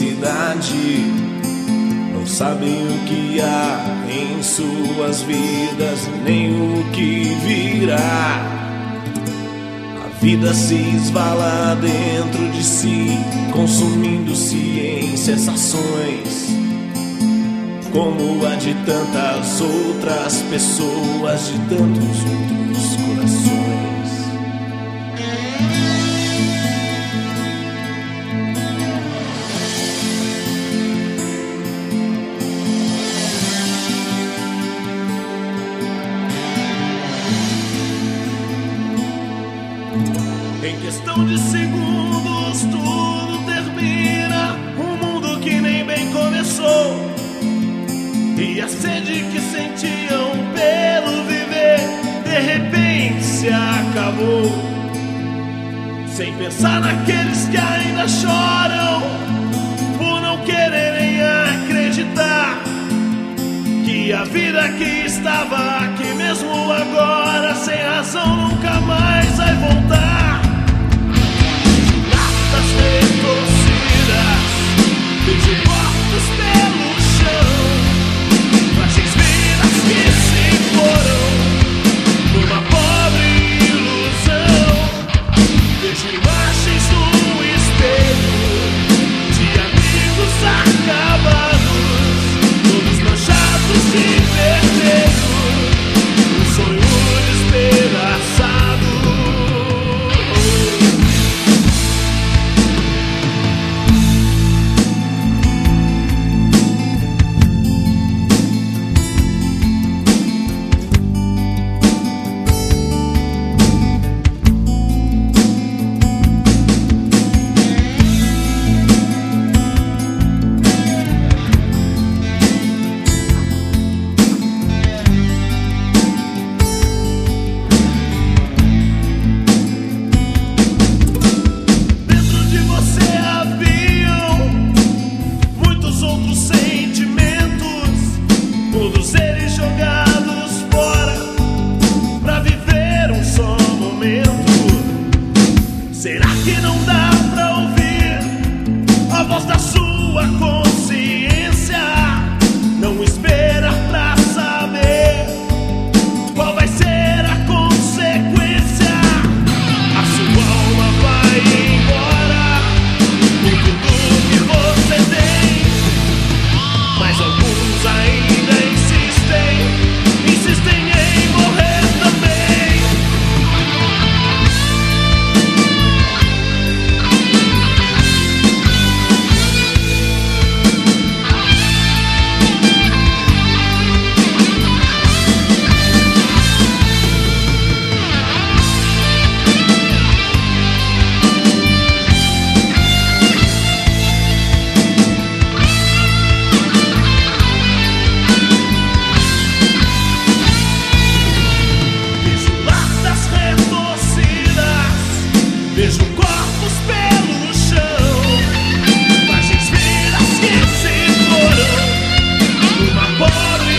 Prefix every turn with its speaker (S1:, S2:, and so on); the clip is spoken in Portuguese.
S1: felicidade. Não sabem o que há em suas vidas, nem o que virá. A vida se esvala dentro de si, consumindo-se em sensações, como a de tantas outras pessoas, de tantos outros corações. Em questão de segundos tudo termina, um mundo que nem bem começou, e a sede que sentiam pelo viver de repente se acabou. Sem pensar naqueles que ainda choram por não quererem acreditar que a vida que estava aqui mesmo agora, sem razão, nunca mais vai voltar. Latas retorcidas, vejo mortos pelo chão, frágeis vidas que se foram numa pobre ilusão. Vejo imagens no espelho de amigos acabados, todos manchados de vermelho, um sonho despedaçado. Todos eles jogados fora pra viver um só momento. Será que não dá pra ouvir a voz da sua consciência? Não esperar pra saber qual vai ser a consequência. A sua alma vai embora com tudo que você tem, mas alguns ainda insistem em morrer também. Vejo corpos pelo chão, frágeis vidas que se foram numa pobre